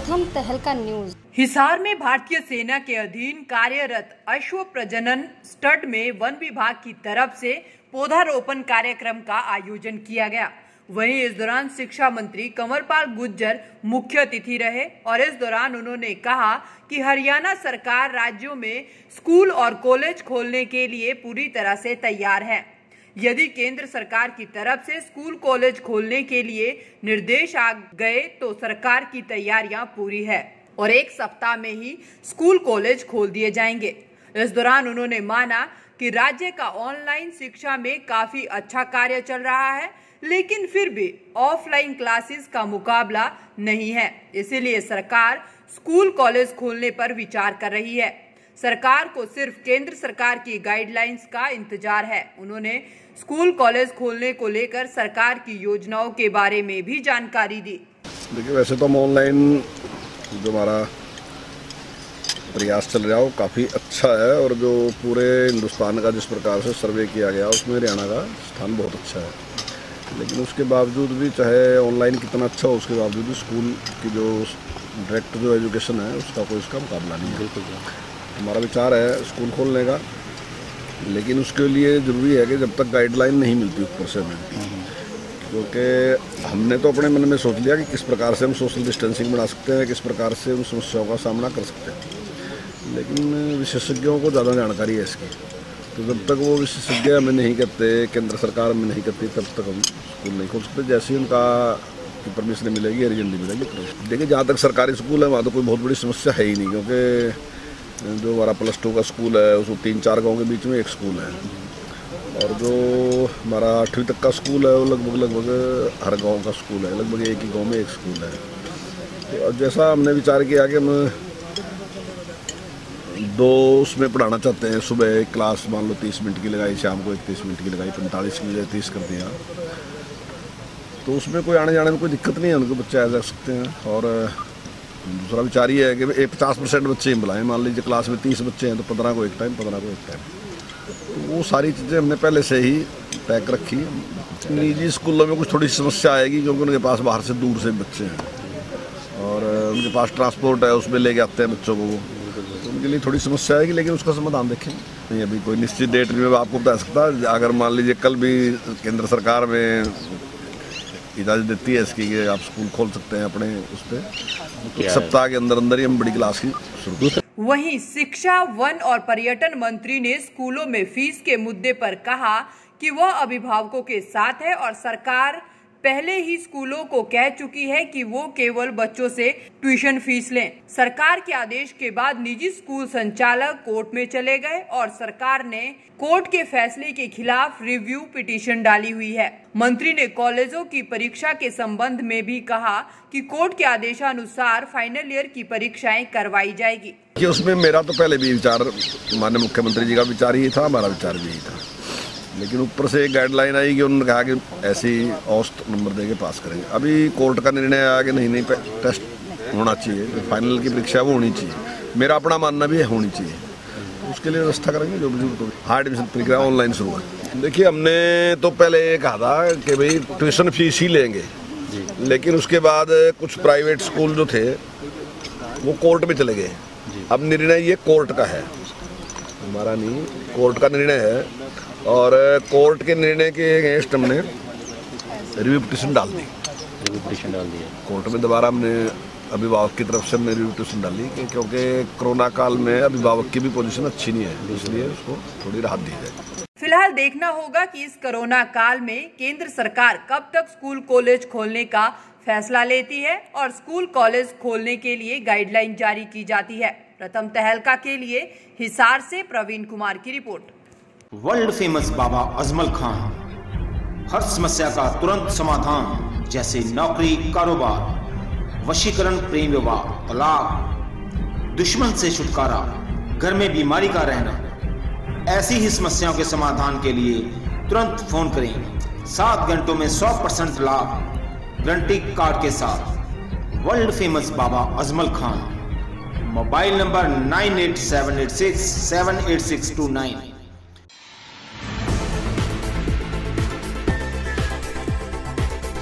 प्रथम तहलका न्यूज। हिसार में भारतीय सेना के अधीन कार्यरत अश्व प्रजनन स्टड में वन विभाग की तरफ से पौधारोपण कार्यक्रम का आयोजन किया गया। वहीं इस दौरान शिक्षा मंत्री कंवरपाल गुर्जर मुख्य अतिथि रहे और इस दौरान उन्होंने कहा कि हरियाणा सरकार राज्यों में स्कूल और कॉलेज खोलने के लिए पूरी तरह से तैयार है। यदि केंद्र सरकार की तरफ से स्कूल कॉलेज खोलने के लिए निर्देश आ गए तो सरकार की तैयारियां पूरी है और एक सप्ताह में ही स्कूल कॉलेज खोल दिए जाएंगे। इस दौरान उन्होंने माना कि राज्य का ऑनलाइन शिक्षा में काफी अच्छा कार्य चल रहा है, लेकिन फिर भी ऑफलाइन क्लासेस का मुकाबला नहीं है, इसीलिए सरकार स्कूल कॉलेज खोलने पर विचार कर रही है। सरकार को सिर्फ केंद्र सरकार की गाइडलाइंस का इंतजार है। उन्होंने स्कूल कॉलेज खोलने को लेकर सरकार की योजनाओं के बारे में भी जानकारी दी। देखिए, वैसे तो हम ऑनलाइन जो हमारा प्रयास चल रहा है वो काफ़ी अच्छा है और जो पूरे हिंदुस्तान का जिस प्रकार से सर्वे किया गया उसमें हरियाणा का स्थान बहुत अच्छा है। लेकिन उसके बावजूद भी चाहे ऑनलाइन कितना अच्छा हो, उसके बावजूद भी स्कूल की जो डायरेक्ट जो एजुकेशन है उसका कोई इसका मुकाबला नहीं है। बिल्कुल हमारा विचार है स्कूल खोलने का, लेकिन उसके लिए ज़रूरी है कि जब तक गाइडलाइन नहीं मिलती ऊपर से हमें, क्योंकि हमने तो अपने मन में सोच लिया कि किस प्रकार से हम सोशल डिस्टेंसिंग बना सकते हैं, किस प्रकार से उन समस्याओं का सामना कर सकते हैं, लेकिन विशेषज्ञों को ज़्यादा जानकारी है इसकी। तो जब तक वो विशेषज्ञ हमें नहीं कहते, केंद्र सरकार हमें नहीं कहती, तब तक हम स्कूल नहीं खोल सकते। जैसे ही उनका परमिशन मिलेगी, हरी झंडी मिलेगी। देखिए, जहाँ तक सरकारी स्कूल है वहाँ तो कोई बहुत बड़ी समस्या है ही नहीं, क्योंकि जो हमारा +2 का स्कूल है उसको 3-4 गाँव के बीच में एक स्कूल है, और जो हमारा 8वीं तक का स्कूल है वो लगभग हर गांव का स्कूल है, लगभग एक ही गांव में एक स्कूल है। तो जैसा हमने विचार किया कि हम 2 उसमें पढ़ाना चाहते हैं। सुबह एक क्लास मान लो 30 मिनट की लगाई, शाम को 31 मिनट की लगाई, 45 की बजाय 30 कर दिया, तो उसमें कोई आने जाने में कोई दिक्कत नहीं है, उनको बच्चे आ जा सकते हैं। और दूसरा विचार ये है कि 50% बच्चे ही बुलाएं। मान लीजिए क्लास में 30 बच्चे हैं तो 15 को एक टाइम, 15 को एक टाइम। तो वो सारी चीज़ें हमने पहले से ही तय कर रखी। निजी स्कूलों में कुछ थोड़ी समस्या आएगी, क्योंकि उनके पास बाहर से दूर से बच्चे हैं और उनके पास ट्रांसपोर्ट है, उसमें लेके आते हैं बच्चों को, तो उनके लिए थोड़ी समस्या आएगी, लेकिन उसका समाधान देखें। नहीं, अभी कोई निश्चित डेट में आपको बता सकता। अगर मान लीजिए कल भी केंद्र सरकार में इजाज़त देती है इसकी कि आप स्कूल खोल सकते हैं अपने उस पर, तो सप्ताह के अंदर अंदर ही हम बड़ी क्लास की शुरू। वहीं शिक्षा, वन और पर्यटन मंत्री ने स्कूलों में फीस के मुद्दे पर कहा कि वह अभिभावकों के साथ है और सरकार पहले ही स्कूलों को कह चुकी है कि वो केवल बच्चों से ट्यूशन फीस लें। सरकार के आदेश के बाद निजी स्कूल संचालक कोर्ट में चले गए और सरकार ने कोर्ट के फैसले के खिलाफ रिव्यू पिटीशन डाली हुई है। मंत्री ने कॉलेजों की परीक्षा के संबंध में भी कहा कि कोर्ट के आदेशानुसार फाइनल ईयर की परीक्षाएं करवाई जाएगी। उसमें मेरा तो पहले भी विचार, माननीय मुख्यमंत्री जी का विचार ही था, हमारा विचार भी यही था, लेकिन ऊपर से एक गाइडलाइन आई कि उन्होंने कहा कि ऐसे ही औसत नंबर देके पास करेंगे। अभी कोर्ट का निर्णय आया कि नहीं टेस्ट होना चाहिए, फाइनल की परीक्षा वो होनी चाहिए। मेरा अपना मानना भी है होनी चाहिए, उसके लिए व्यवस्था करेंगे जो भी। तो हाँ, एडमिशन प्रक्रिया ऑनलाइन शुरू है। देखिए, हमने तो पहले ये कहा था कि भाई ट्यूशन फीस ही लेंगे, लेकिन उसके बाद कुछ प्राइवेट स्कूल जो थे वो कोर्ट में चले गए। अब निर्णय ये कोर्ट का है, हमारा नहीं, कोर्ट का निर्णय है, और कोर्ट के निर्णय के अगेंस्ट हमने रिव्यू पिटीशन डाल दी। कोर्ट में दोबारा हमने अभिभावक की तरफ से हमने रिव्यू पिटीशन डाली, क्योंकि कोरोना काल में अभिभावक की भी पोजीशन अच्छी नहीं है, इसलिए उसको थोड़ी राहत दी जाए। फिलहाल देखना होगा कि इस कोरोना काल में केंद्र सरकार कब तक स्कूल कॉलेज खोलने का फैसला लेती है और स्कूल कॉलेज खोलने के लिए गाइडलाइन जारी की जाती है। प्रथम तहलका के लिए हिसार से प्रवीण कुमार की रिपोर्ट। वर्ल्ड फेमस बाबा अजमल खान, हर समस्या का तुरंत समाधान, जैसे नौकरी, कारोबार, वशीकरण, प्रेम विवाह, तलाक, दुश्मन से छुटकारा, घर में बीमारी का रहना, ऐसी ही समस्याओं के समाधान के लिए तुरंत फोन करें। 7 घंटों में 100% लाभ गारंटी कार्ड के साथ। वर्ल्ड फेमस बाबा अजमल खान। Mobile number 9878678629।